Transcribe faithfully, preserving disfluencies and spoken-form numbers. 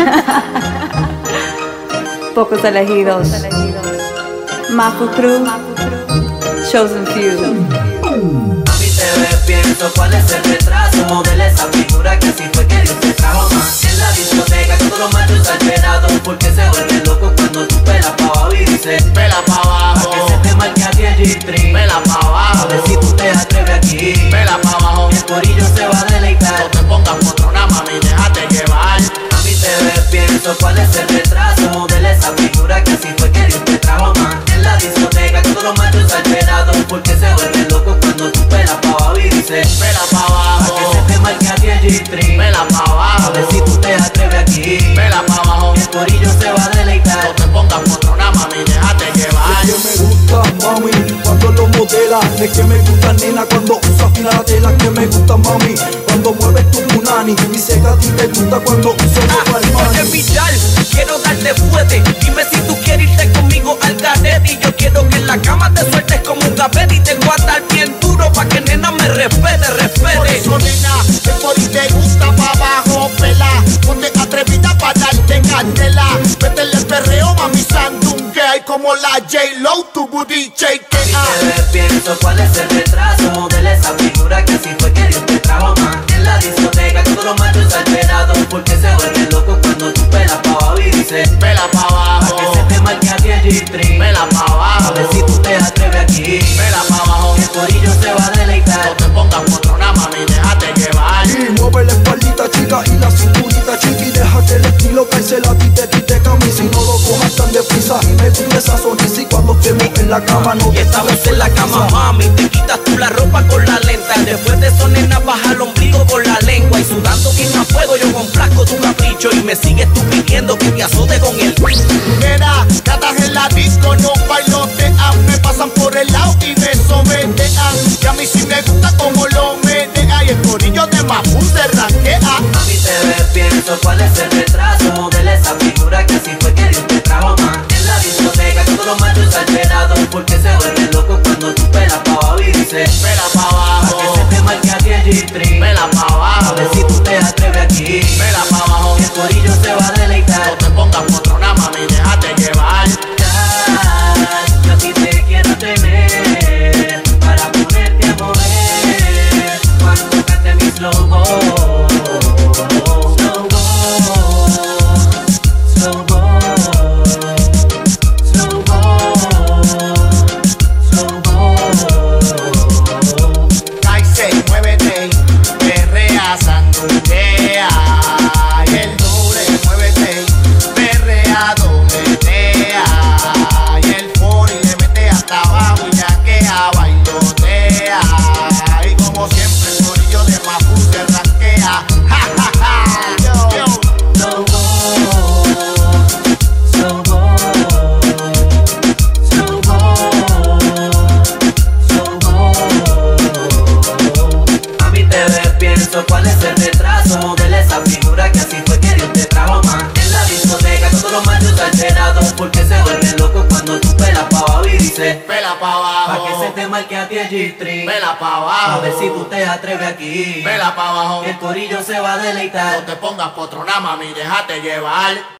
Pocos elegidos. Mafu Crew, Chosen Few. Mami, te ves bien, so, ¿cuál es el retraso? Modela esa figura que así fue que Dios te trajo más. En la discoteca todos los machos alterados, porque se vuelven locos cuando tú pelas pa' abajo y dices pela pa' abajo, pa' que se te marque a ti el G-string. pela pa' abajo, A ver si tú te atreves aquí, pela pa' abajo. el corillo se va a deleitar. No te pongas potrona, mami, déjate llevar. Mami, te ves bien, so, ¿cuál es el retraso? Modela esa figura que así fue que Dios te trajo más. En la discoteca todos los machos alterados, porque se vuelven locos cuando tú pelas pa' abajo y dices Pela pa' pa' abajo, que se te marque a ti el G-string. pela pa' abajo, A ver si tú te atreves aquí, pela pa' abajo. el corillo se va a deleitar. No te pongas potrona, mami, déjate llevar. Es que me gusta, mami, cuando lo modela. Es que me gusta, nena, cuando usas fina la tela. Que me gusta, mami, cuando mueves tu punani. Y sé que a ti te gusta cuando uso ropa al Oye, mani. Vidal, quiero darte fuerte. Dime si tú quieres irte conmigo al garete. Y yo quiero que en la cama te sueltes como un gavete. Y te voy a dar bien duro pa' que nena me respete, Por respete. eso, nena, que por ti te gusta pa' abajo, pela. Ponte atrevida pa' darte candela. Métele el perreo, mami, sandunguea. Y como la J-Lo, tu booty Mami, shakea. te ves bien, so, ¿cuál es el retraso? Modela esa figura que así fue que Dios te trajo más. En la discoteca todos los machos alterados, porque se vuelven locos cuando tú pelas pa' abajo y dices Pela pa' pa' abajo, que se te marque a ti el G-string. pela pa' A abajo, ver si tú te atreves aquí, pela pa' abajo. el corillo se va a No deleitar. te pongas potrona, mami, déjate llevar. Y mueve la espaldita chica y la cinturita chica. Y deja que el estilo cancela a ti te quite cami. Si no lo cojas tan deprisa. Y me gusta esa sonrisa. Y cuando estemos en la cama no Y te estamos quites en la cama, mami. Te quitas tú la ropa con la lenta. Después de eso, nena, baja el ombligo con la lengua. Y sudando bien a fuego, yo complazco tu capricho. Y me sigues tú pidiendo que te azote con el. Mira, gatas en la disco no bailotean. Me pasan por el lado y me sometean. Y a mí sí me gusta como lo menea. Y el corillo de Mafu se ranquea. Mami, te ves bien, so, ¿cuál es el retraso? Modela esa figura que así fue que Dios te trajo más. En la discoteca todos los machos alterados, porque se vuelven locos cuando tú pelas pa' abajo y dices Pela pa' pa' abajo, que se te marque a ti el G-string. pela pa' A abajo, ver si tú te atreves aquí, pela pa' abajo. el corillo se va a deleitar. No te pongas potrona, mami, déjate llevar. Ya, yo a ti te quiero tener para ponerte a mover cuando cante mi slow mo. Slow mo, slow mo, slow mo, slow mo. Cállate, muévete, perrea, sandunguea. Y el doble, muévete, perrea, dobletea. Y el fori le mete hasta abajo y yaquea, bailotea. Y como siempre el corillo de Mafu se ranquea. Ja, ja, ja. Yo, yo. Slow mo, slow mo, slow mo, slow mo. Mami, te ves bien, so, ¿cuál es el retraso? Modela esa figura que así fue que Dios te trajo más. En la discoteca todos los machos alterados, porque se vuelven locos cuando tú pelas pa' abajo y dices Pela pa' pa' que se abajo, te marque a ti el G-string. pela pa' A abajo, ver si tú te atreves aquí, pela pa' abajo. el corillo se va a No deleitar. te pongas potrona, mami, déjate llevar.